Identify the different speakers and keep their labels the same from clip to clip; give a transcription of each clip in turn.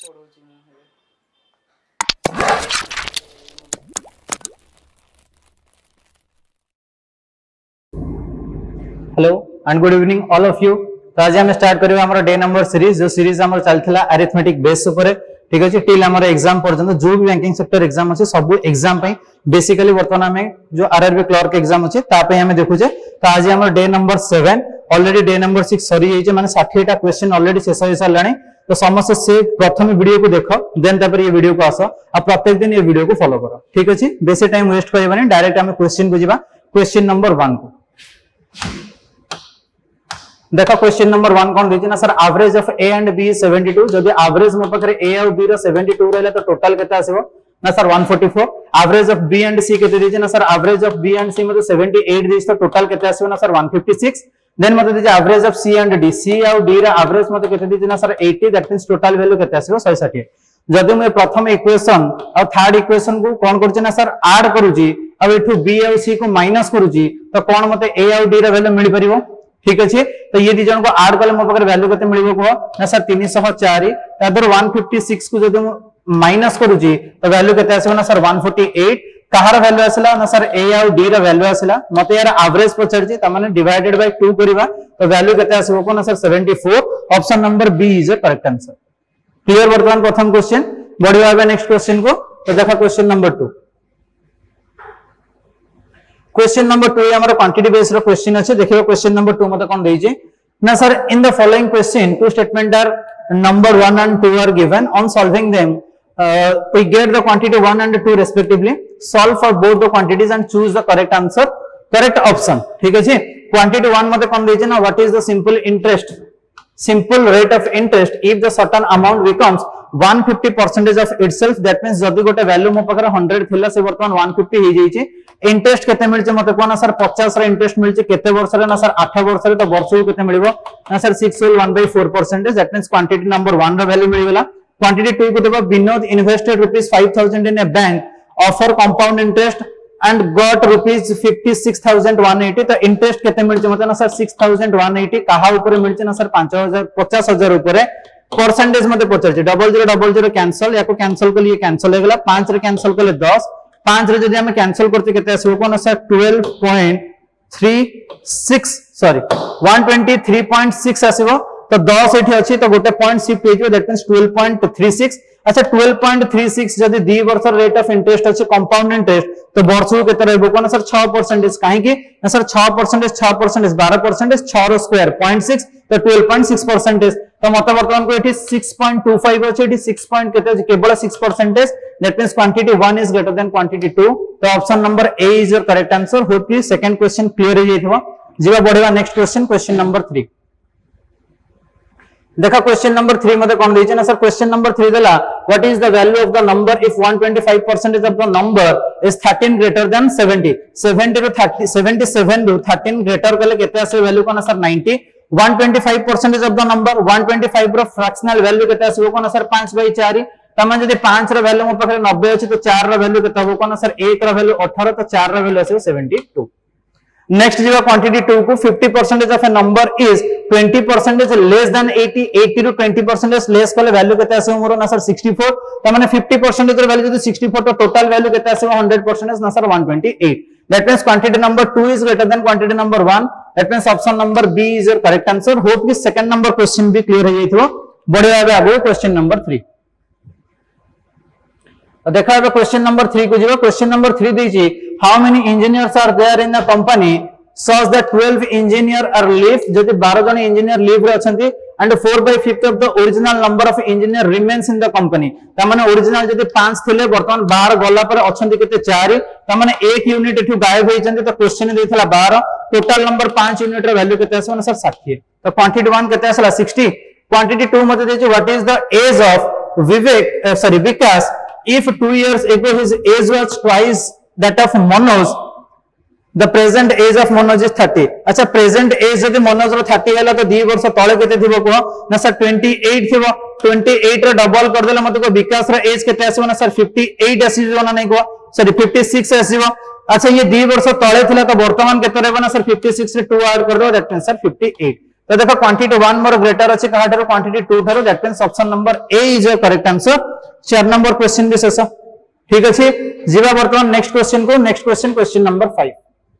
Speaker 1: पढौची मु hello and good evening all of you. तो आज हम स्टार्ट करियो हमर डे नंबर सीरीज जो सीरीज हमर चलथिला अरिथमेटिक बेस ऊपर ठीक अछि टिल हमर एग्जाम पर्यंत जो भी बैंकिंग सेक्टर एग्जाम अछि सब एग्जाम पई बेसिकली वर्तमान हमें जो आरआरबी क्लर्क एग्जाम अछि ता पे हमें देखु जे तो आज हमर day number 7 already day number 6 सरी जाय जे माने 60 टा क्वेश्चन ऑलरेडी शेष होई सालानी। तो समस्त से प्रथम वीडियो को देखो देन तापर ये वीडियो को आसो आ प्रत्येक दिन ये वीडियो को फॉलो करो ठीक अछि। बेसी टाइम वेस्ट करबानी डायरेक्ट हम क्वेश्चन को जीवा क्वेश्चन नंबर 1 को देखो। क्वेश्चन नंबर 1 कौन देछि ना sir average of A and B 72 जदि एवरेज मो पकरे ए और बी रो 72 रहले तो टोटल केते आसीबो ना sir 144। Average of B and C केते देछि ना sir average of B and C मते 78 देछि तो टोटल केते आसीबो ना सर 156। देन मते देछि average of C and D C और डी रा एवरेज मते केते देछि ना sir 80 that means total value केते आसीबो 160। जदि मैं प्रथम इक्वेशन और थर्ड इक्वेशन को कोन करछि ना सर ऐड करूछि अब एठु बी और सी को माइनस करूछि तो कोन मते ए और डी रा वैल्यू मिल परिबो ठीक अछि। तो ये दी जन को ऐड करले मो पकर वैल्यू केते मिलिबो को ना सर 304 तादर 156 को जदि माइनस करूछि तो वैल्यू केते आसीबो ना सर 148। कहार वैल्यू आसला ना सर ए और डी रा वैल्यू आसला मते यार एवरेज पचरछि त माने डिवाइडेड बाय 2 करबा तो वैल्यू केते आसीबो को ना sir 74। Option number B is the correct answer. Clear वर्तमान प्रथम क्वेश्चन बढ़िया बे नेक्स्ट क्वेश्चन को तो देखा क्वेश्चन नंबर 2। क्वेश्चन नंबर 2 हमर क्वांटिटी बेस्ड रो क्वेश्चन अछि देखियो क्वेश्चन नंबर 2 मते कोन देइजे ना sir in the following question two statement are number 1 and 2 are given on solving them we get the quantity 1 and 2 respectively solve for both the quantities and choose the correct answer correct option ठीक अछि। Quantity 1 मते कोन देइजे ना what is the simple rate of interest if the certain amount becomes 150% of itself that means जदि गोटे value मो पकरा 100 थिला से वर्तमान 150 हे जाईची इंटरेस्ट केते मिलचे मते कोना सर 50 रे इंटरेस्ट मिलचे केते वर्ष रे ना सर 8 वर्ष रे तो वर्ष को केते मिलिबो ना sir 6 will 1/4% that means quantity number 1 रो वैल्यू मिलिबला। क्वांटिटी 2 को देबो Vinod invested ₹5000 in a bank offer compound interest and got ₹56,180 तो इंटरेस्ट केते मिलचे मते ना सर 6180 कहा ऊपर मिलचे ना सर 50000 ऊपर परसेंटेज मते पचर छै 0000 कैंसिल याको कैंसिल के लिए कैंसिल हो गेला 5 रे कैंसिल करले 10 5 रे जदि हम कैंसिल करते केते आसीबो कोन सर 12.36 सॉरी 123.6 आसीबो तो 10 एठी अछि तो गोटे पॉइंट शिफ्ट हे जो दैट मींस 12.36। अच्छा 12.36 जदि 2 वर्ष रेट ऑफ इंटरेस्ट अछि कंपाउंड इंटरेस्ट तो वर्ष को केते रहबो कोन सर 6% काहे कि ना सर 6% 12% 6 रो स्क्वायर 0.6 तो 12.6% तो मत वर्तमान को एठी 6.25 अछि एठी 6 पॉइंट केते अछि केवल 6% that means quantity 1 is greater than quantity 2 तो option number A is your correct answer. Hope कि सेकंड क्वेश्चन क्लियर हो जाइथबो जीवा बढ़िया नेक्स्ट क्वेश्चन नंबर 3 देखा। क्वेश्चन नंबर 3 मते कोन देइछ ना सर क्वेश्चन नंबर 3 देला what is the value of the number if 125% of the number is 13 greater than 70 70 रो 30 77 रो 13 ग्रेटर कले केते आसे वैल्यू कोन सर 90 125% ऑफ द नंबर 125 रो फ्रैक्शनल वैल्यू केते आसे कोन सर 5/4 तमे जदि 5 रो वैल्यू मो पकरे 90 अछि तो 4 रो वैल्यू केते हो कोन सर 1 रो वैल्यू 18 तो 4 रो वैल्यू आसे 72। नेक्स्ट जीवा क्वांटिटी 2 को 50% of a number is 20% less than 80 80 रो 20% लेस कले वैल्यू केते आसे मोर ना सर 64 त माने 50% रो वैल्यू जदि 64 तो टोटल वैल्यू केते आसे 100% ना sir 128 that means quantity number 2 is greater than quantity number 1 that means option number B is your correct answer. Hope कि सेकंड नंबर क्वेश्चन भी क्लियर हो जाइथो बढ़िया भाबे आगो क्वेश्चन नंबर 3 देखा है क्वेश्चन नंबर 3 को जीवा। क्वेश्चन नंबर 3 देछि how many engineers are there in a company such that 12 engineer are leave जदि 12 जन इंजीनियर लीव रे अछंती and 4/5 of the original number of engineer remains in the company त माने ओरिजिनल जदि 5 थिले वर्तमान 12 गला पर अछंती केते 4 त माने 1 यूनिट एठु गायब होई जंती तो क्वेश्चन देथला 12 टोटल नंबर 5 यूनिट रे वैल्यू केते आसे सर 60 तो क्वांटिटी 1 केते आसला 60 क्वांटिटी 2 मते देछि what is the age of Vikas if 2 years ago his age was twice that of Manoj the present age of Manoj is 30। अच्छा प्रेजेंट एज जदि मनोज रो 30 हैला तो 2 वर्ष तळे केते थिबो को ना सर 28 थिबो 28 रो डबल कर देले मते को विकास रो एज केते आसीबो ना सर 58 आसीबो ना नै को सॉरी 56 आसीबो। अच्छा ये 2 वर्ष तळे थिला तो वर्तमान केते रहबो ना सर 56 रे 2 ऐड कर दो दैट मींस सर 58 तो देखो क्वांटिटी 1 मोर ग्रेटर अछि कहा ठारो क्वांटिटी 2 ठारो that means option number A is the correct answer 4 number question भी शेष ठीक अछि जीवा वर्तमान नेक्स्ट क्वेश्चन को नेक्स्ट क्वेश्चन नंबर 5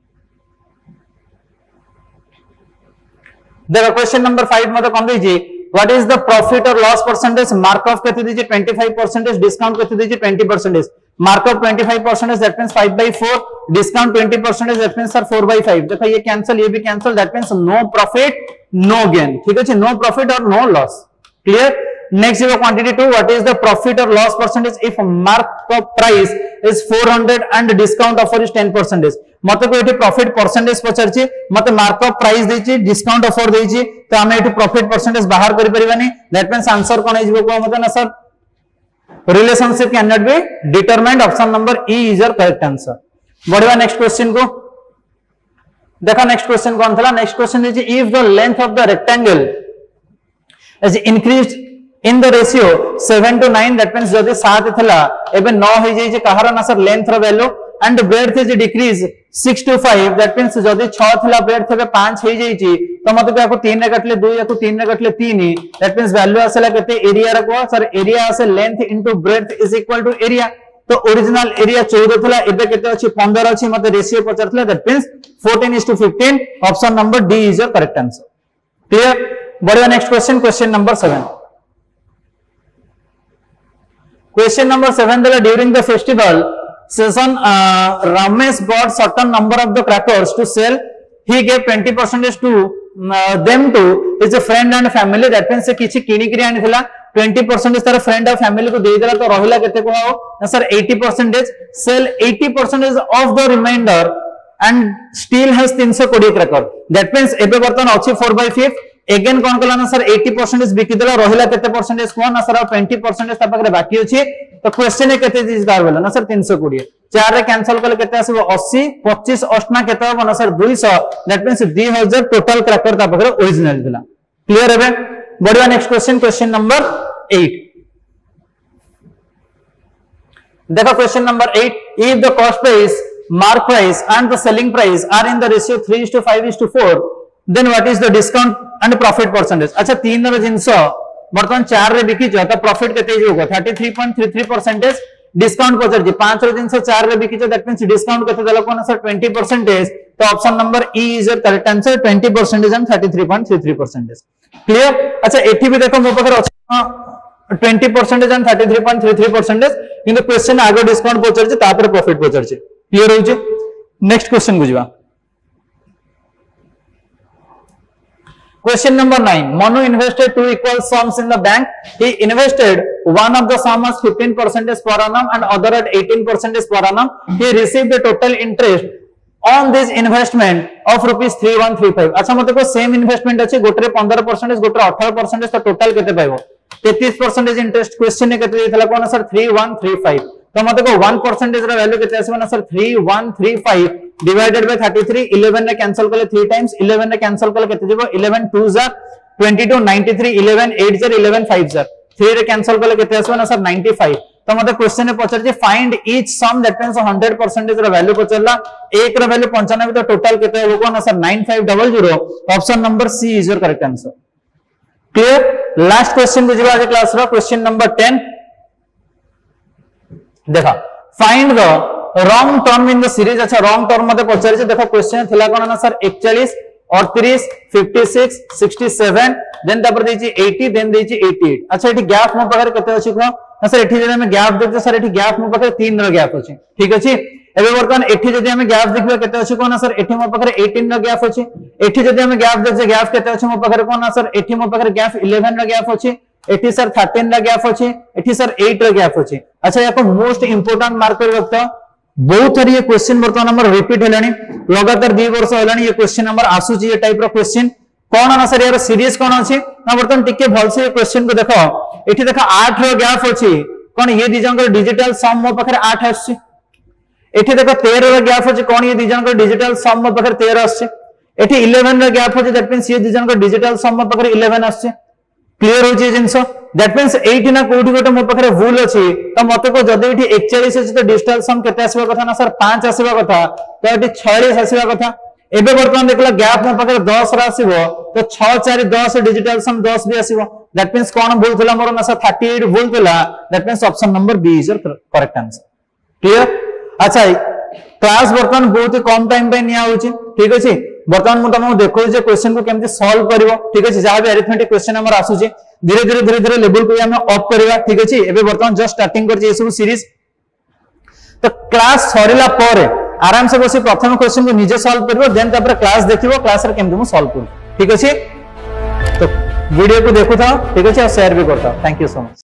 Speaker 1: देखो क्वेश्चन नंबर 5 मते कोन दै जी व्हाट इज द प्रॉफिट और लॉस परसेंटेज मार्क ऑफ केते दीजिए 25% डिस्काउंट केते दीजिए 20% mark of 25% that means 5/4 discount 20% that means sir 4/5 देखो ये कैंसिल ये भी cancel that means no profit no gain ठीक है नो प्रॉफिट और no loss clear next is quantity 2 what is the profit or loss percentage if mark of price is 400 and discount offer is 10% मते को एठी profit percentage पचरछि मते mark of price देछि discount offer देछि तो हमें एठी प्रॉफिट परसेंटेज बाहर करि परिबानी दैट मींस आंसर कोन हिजबो को मते ना sir relationship can not be determined option number E is your correct answer बढ़िया नेक्स्ट क्वेश्चन को देखा नेक्स्ट क्वेश्चन कौन था नेक्स्ट क्वेश्चन देछि if the length of the rectangle is increased in the ratio 7 to 9 that means जदि 7 थिला एबे 9 हो जाई जे कहार ना सर लेंथ रो value and breadth is decrease 6 to 5 that means जदि 6 थिला ब्रेड्थ थबे 5 हो जाई ची तो मतलब को याको 3 रे कटले 2 याको 3 रे कटले 3 that means वैल्यू आसेला केते एरिया रो को सर एरिया आसे length into breadth is equal to area तो ओरिजिनल एरिया 14 थिला एबे केते अछि 15 अछि मते रेशियो पचरथले that means 14:15 option number D is your correct answer clear बढ़िया next question number 7 Question number 7 during the festival season Ramesh bought certain number of the crackers to sell he gave 20% to them to his friend and family that means किछि किनी करी आनी थिला 20% तार friend और family को दे देला तो रहिला केते को ना sir 80% sell 80% of the remainder and still has 320 cracker that means एबे बर्तन अछि 4/5 अगेन कौन कला ना सर 80% बिकी देला रहिला केते परसेंटेज कोन ना सर 20% ता पाखरे बाकी अछि तो क्वेश्चन ए केते दिस दार बोला ना सर 320 4 रे कैंसिल करले केते आसीबो 80 25 8 केते हो ना sir 200 that means 2000 total cracker ता पाखरे ओरिजिनल दिला क्लियर हेबे बढ़िया नेक्स्ट क्वेश्चन नंबर 8 देखो question number 8 if the cost price mark price and the selling price are in the ratio 3:5:4 then what is the discount and profit percentage अच्छा 3 रो जिंस वर्तमान 4 रे बिकी छ त प्रॉफिट केते होगा 33.33% डिस्काउंट पचर जी 5 रो जिंस 4 रे बिकी छ दैट मींस डिस्काउंट केते देला कोन सर 20% तो option number E is your correct answer 20% and 33.33% clear अच्छा एठी भी देखो मो पकर 20% एंड 33.33% किंतु क्वेश्चन आगे डिस्काउंट पचर छी तापर प्रॉफिट पचर छी क्लियर हो छी नेक्स्ट क्वेश्चन बुझिबा Question number 9. Manu invested two equal sums in the bank. He invested one of the sum as 15% per annum and other at 18% per annum. He received the total interest on this investment of rupees 3135. अच्छा मते को same investment अछि गोटरे 15% गोटरे 18% तो total केते पाइबो 33% interest question ने केते देथला कोन sir 3135 तो मते को 1% रा वैल्यू केते आसीबो ना सर 3135 डिवाइडेड बाय 33 11 ने कैंसिल करले 3 टाइम्स 11 ने कैंसिल करले केते जेबो 11 2 जार 22 93 11 8 जार 11 5 जार 3 रे कैंसिल करले केते आसीबो ना सर 95 तो मते क्वेश्चन ने पचर जे find each sum that means 100% रा वैल्यू पचरला एक रा वैल्यू 95 तो टोटल केते होबो ना sir 9500 option number C is your correct answer clear last question बुझिबा आज क्लास रो क्वेश्चन नंबर 10 देखा find the wrong term in the series अच्छा रॉन्ग टर्म मते पचारि देखो क्वेश्चन थिला कोन ना सर 41 38 56 67 देन तापर देछि 80 देन देछि 88 अच्छा एठी गैप मो पकर केते अछि को ना सर एठी जदि हम गैप देखते सर एठी गैप मो पकर 3 रो गैप अछि ठीक अछि एबे वर्तमान एठी जदि हम गैप देखबे केते अछि को ना सर एठी मो पकर 18 रो गैप अछि एठी जदि हम गैप देखजे गैप केते अछि मो पकर को ना सर एठी मो पकर गैप 11 रो गैप अछि एठी सर 13 रो गैप अछि एठी सर 8 रो गैप अछि अच्छा याको मोस्ट इंपोर्टेंट मार्क कर रखता बहुत सारी ये क्वेश्चन वर्तमान हमर रिपीट हेलानी लगातार 2 वर्ष हेलानी ये क्वेश्चन हमर आसुची ये टाइप रो क्वेश्चन कोन ना सर यार सीरीज कोन अछि ना वर्तमान टिके भल से क्वेश्चन को देखो एठी देखो 8 रो गैप अछि कोन ये दिजंकर डिजिटल सम मो पखरे 8 आछि एठी देखो 13 रो गैप अछि कोन ये दिजंकर डिजिटल सम मो पखरे 13 आछि एठी 11 रो गैप अछि दैट मींस ये दिजंकर डिजिटल सम मो पखरे 11 आछि क्लियर हो जे जिंसो दैट मींस 8 ना कोठी गोटे मो पखरे भूल अछि त मते को जदि एठी 41 अछि त डिजिटल सम केते आसीबा कथा ना सर 5 आसीबा कथा तो एठी 46 आसीबा कथा एबे वर्तमान देखला गैप मो पाखे 10 रा आसीबो तो 6 4 10 डिजिटल सम 10 भी आसीबो दैट मींस कोन भूल थिला मोर ना 38 भूल थिला that means option number B is your correct answer clear अच्छा क्लास वर्तमान बहुत ही कम टाइम पे निया होची ठीक अछि वर्तमान मु तुमको देखो जे क्वेश्चन को केमति सॉल्व करिवो ठीक अछि जहां भी अरिथमेटिक क्वेश्चन हमर आसुची धीरे धीरे लेवल को हम अप करबा ठीक अछि एबे वर्तमान जस्ट स्टार्टिंग कर जे सब सीरीज तो क्लास सरिला पर आराम से बसी प्रथम क्वेश्चन को निजे सॉल्व करिवो देन तापर क्लास देखिवो क्लास रे केमति मु सॉल्व करू ठीक अछि तो वीडियो को देखु था ठीक अछि और शेयर भी करता थैंक यू सो मच।